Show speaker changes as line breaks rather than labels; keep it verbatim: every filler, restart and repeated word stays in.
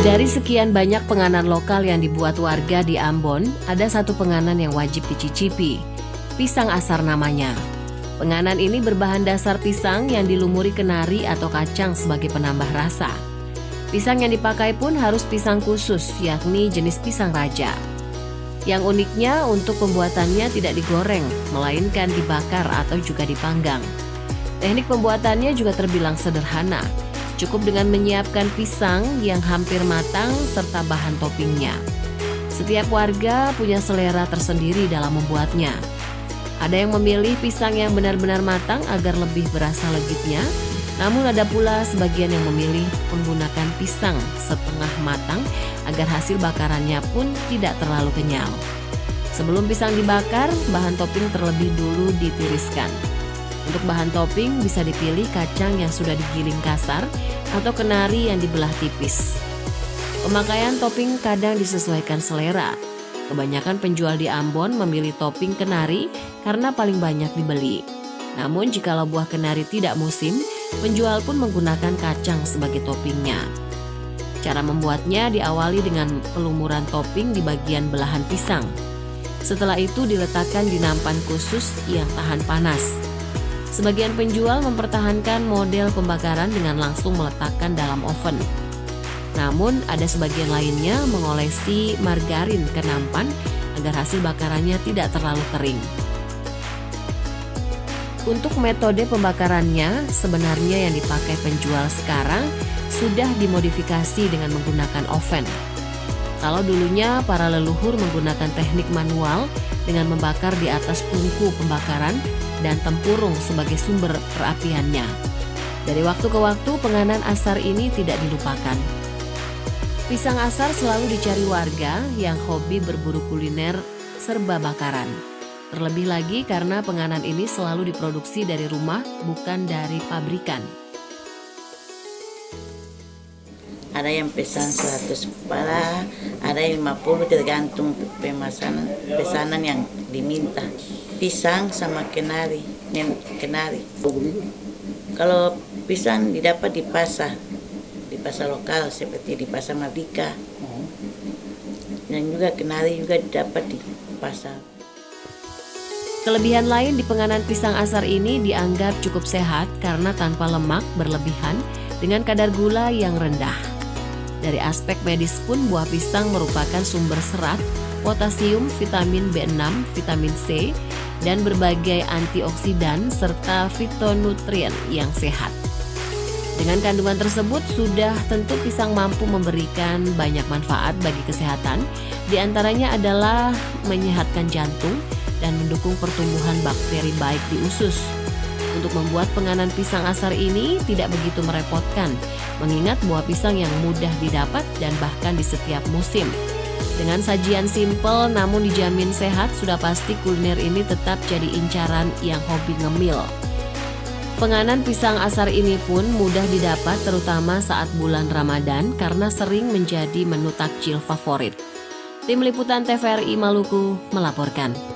Dari sekian banyak penganan lokal yang dibuat warga di Ambon, ada satu penganan yang wajib dicicipi, pisang asar namanya. Penganan ini berbahan dasar pisang yang dilumuri kenari atau kacang sebagai penambah rasa. Pisang yang dipakai pun harus pisang khusus, yakni jenis pisang raja. Yang uniknya untuk pembuatannya tidak digoreng, melainkan dibakar atau juga dipanggang. Teknik pembuatannya juga terbilang sederhana. Cukup dengan menyiapkan pisang yang hampir matang serta bahan toppingnya. Setiap warga punya selera tersendiri dalam membuatnya. Ada yang memilih pisang yang benar-benar matang agar lebih berasa legitnya. Namun ada pula sebagian yang memilih menggunakan pisang setengah matang agar hasil bakarannya pun tidak terlalu kenyal. Sebelum pisang dibakar, bahan topping terlebih dulu ditiriskan. Untuk bahan topping bisa dipilih kacang yang sudah digiling kasar atau kenari yang dibelah tipis. Pemakaian topping kadang disesuaikan selera. Kebanyakan penjual di Ambon memilih topping kenari karena paling banyak dibeli. Namun jikalau buah kenari tidak musim, penjual pun menggunakan kacang sebagai toppingnya. Cara membuatnya diawali dengan pelumuran topping di bagian belahan pisang. Setelah itu diletakkan di nampan khusus yang tahan panas. Sebagian penjual mempertahankan model pembakaran dengan langsung meletakkan dalam oven. Namun ada sebagian lainnya mengolesi margarin ke nampan agar hasil bakarannya tidak terlalu kering. Untuk metode pembakarannya, sebenarnya yang dipakai penjual sekarang sudah dimodifikasi dengan menggunakan oven. Kalau dulunya para leluhur menggunakan teknik manual dengan membakar di atas tungku pembakaran dan tempurung sebagai sumber perapiannya. Dari waktu ke waktu penganan asar ini tidak dilupakan. Pisang asar selalu dicari warga yang hobi berburu kuliner serba bakaran. Terlebih lagi karena penganan ini selalu diproduksi dari rumah, bukan dari pabrikan.
Ada yang pesan seratus kepala, ada yang lima puluh tergantung pemesanan pesanan yang diminta. Pisang sama kenari, kenari. Kalau pisang didapat di pasar, di pasar lokal seperti di pasar Mardika. Dan juga kenari juga didapat di pasar.
Kelebihan lain di penganan pisang asar ini dianggap cukup sehat karena tanpa lemak berlebihan dengan kadar gula yang rendah. Dari aspek medis pun buah pisang merupakan sumber serat, potasium, vitamin B enam, vitamin C, dan berbagai antioksidan serta fitonutrien yang sehat. Dengan kandungan tersebut sudah tentu pisang mampu memberikan banyak manfaat bagi kesehatan, diantaranya adalah menyehatkan jantung dan mendukung pertumbuhan bakteri baik di usus. Untuk membuat penganan pisang asar ini tidak begitu merepotkan, mengingat buah pisang yang mudah didapat dan bahkan di setiap musim. Dengan sajian simpel namun dijamin sehat, sudah pasti kuliner ini tetap jadi incaran yang hobi ngemil. Penganan pisang asar ini pun mudah didapat terutama saat bulan Ramadan karena sering menjadi menu takjil favorit. Tim Liputan T V R I Maluku melaporkan.